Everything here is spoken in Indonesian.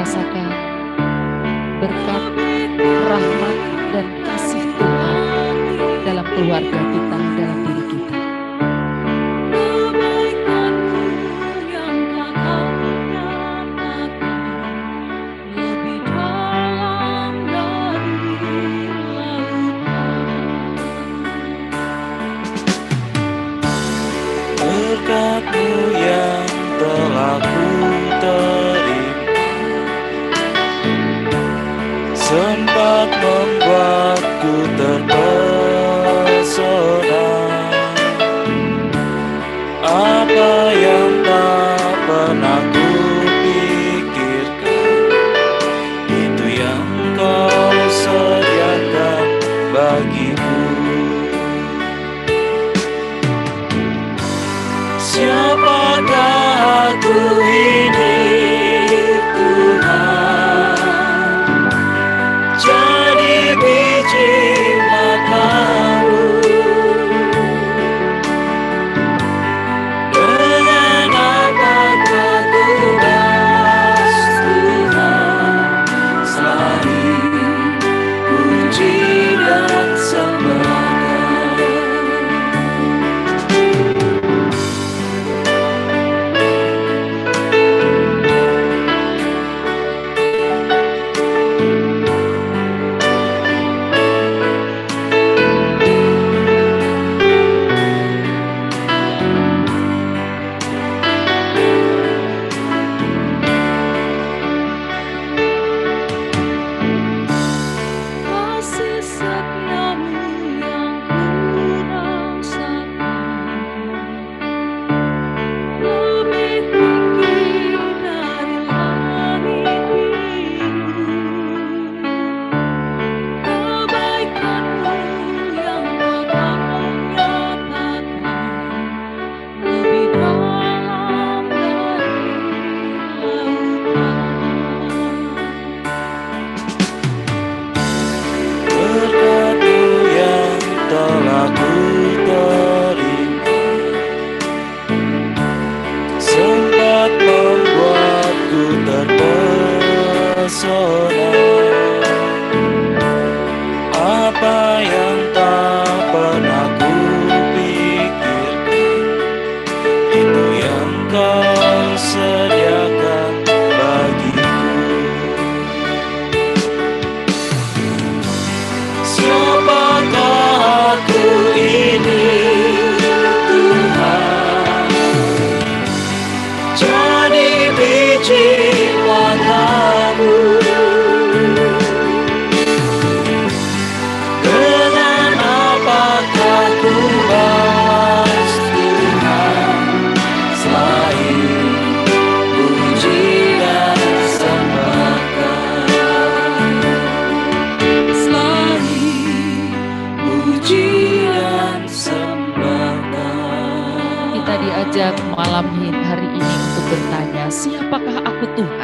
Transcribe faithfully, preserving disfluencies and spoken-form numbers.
merasakan berkat, rahmat, dan kasih Tuhan dalam keluarga kita, dalam diri kita. Berkat-Mu yang telah ku terima, sempat membuatku terpesona. Apa yang tak pernah ku pikirkan, itu yang Kau sediakan bagiku. Siapakah aku ini, Tuhan? Jadi biji mata-Mu. Dengan apakah ku balas Tuhan, selain puji dan sembah. Apa yang tak pernah ku pikirkan, itu yang Kau sediakan bagiku. Siapakah aku ini, Tuhan? Jadi biji mata-Mu. Diajak malam hari ini untuk bertanya, siapakah aku Tuhan?